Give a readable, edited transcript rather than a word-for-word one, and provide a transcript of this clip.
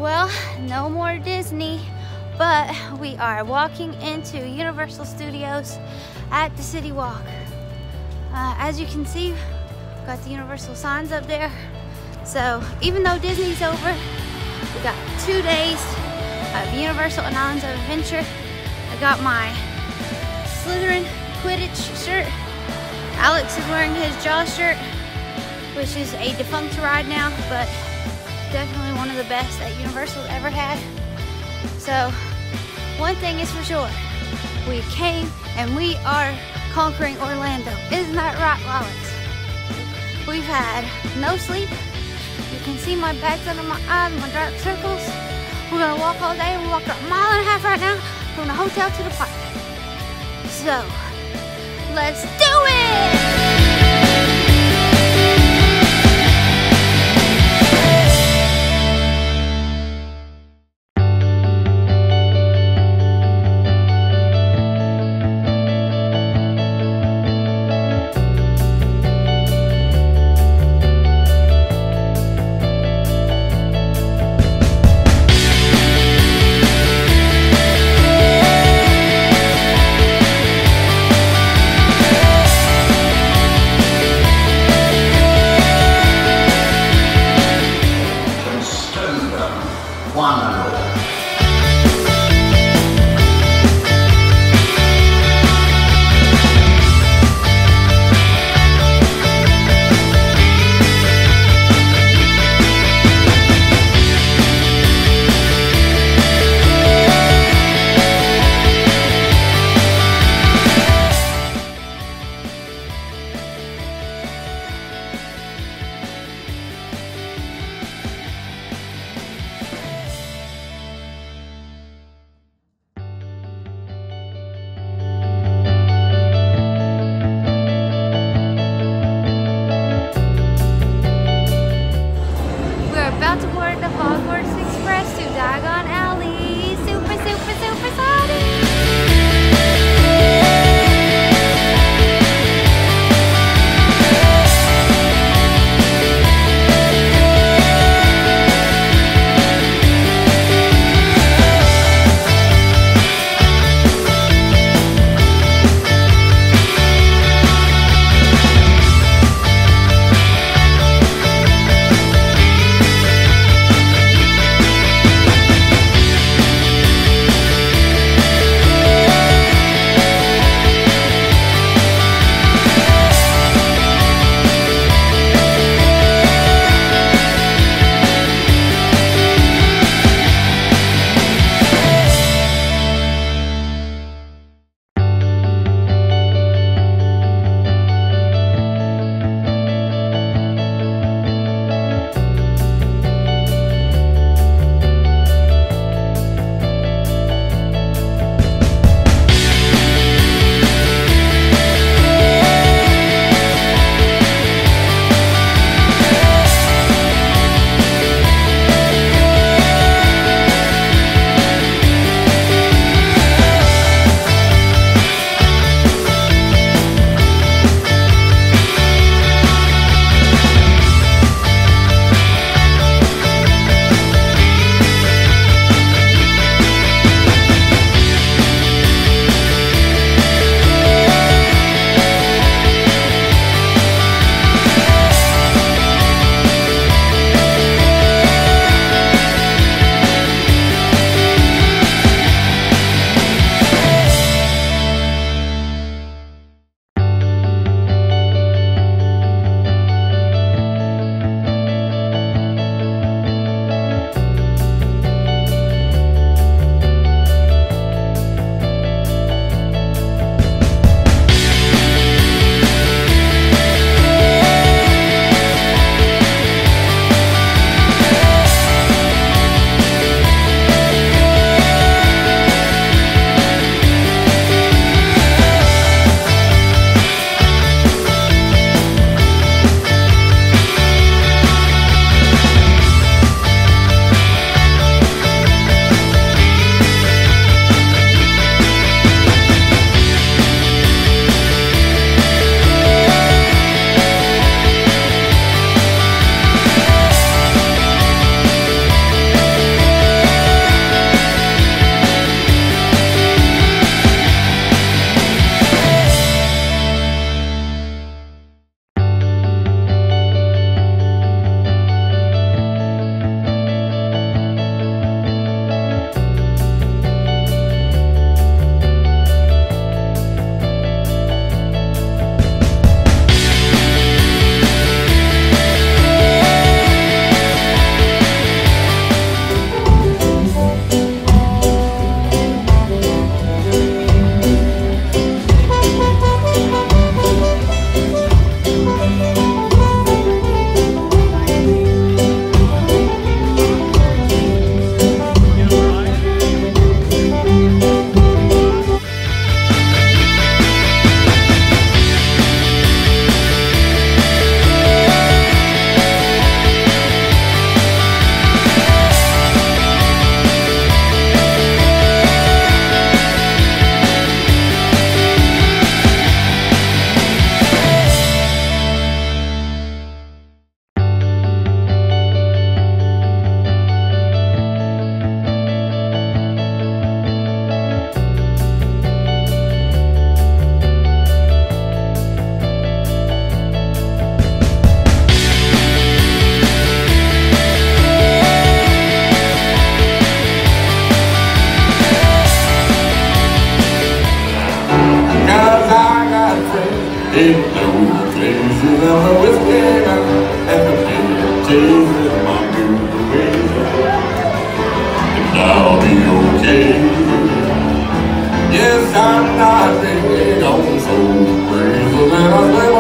Well, no more Disney, but we are walking into Universal Studios at the City Walk. As you can see, we've got the Universal signs up there. So even though Disney's over, we got 2 days of Universal and Islands of Adventure. I got my Slytherin Quidditch shirt. Alex is wearing his Jaws shirt, which is a defunct ride now, but definitely one of the best that Universal's ever had. So one thing is for sure, we came and we are conquering Orlando. Isn't that right, Alex? We've had no sleep. You can see my bags under my eyes, my dark circles. We're gonna walk all day. We walked a mile and a half right now from the hotel to the park. So let's do it! Yes, I'm not big on so crazy when I